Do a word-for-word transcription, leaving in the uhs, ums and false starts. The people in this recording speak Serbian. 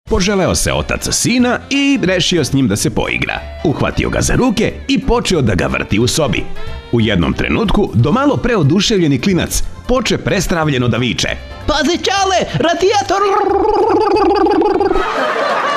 Poželeo se otac sina i rešio s njim da se poigra. Uhvatio ga za ruke i počeo da ga vrti u sobi. U jednom trenutku, domalo preoduševljeni klinac poče prestravljeno da viče: Pazi, Ćale, radijator!